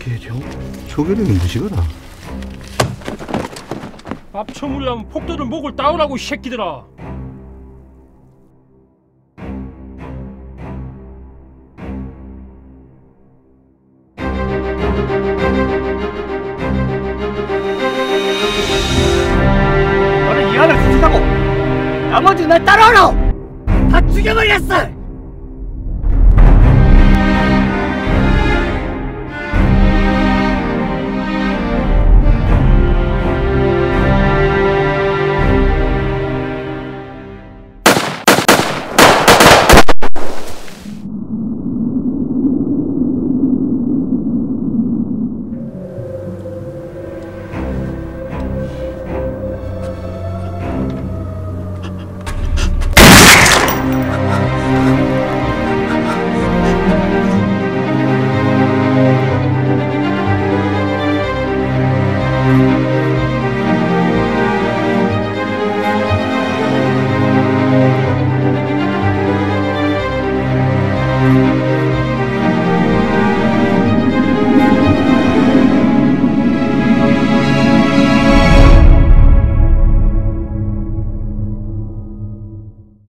개령? 저게령이 무시거라. 밥 처물려면 폭도를 목을 따오라고, 이 새끼들아. 너는 이 안을 죽이고 나머지 날 따라오라! 다 죽여버렸어!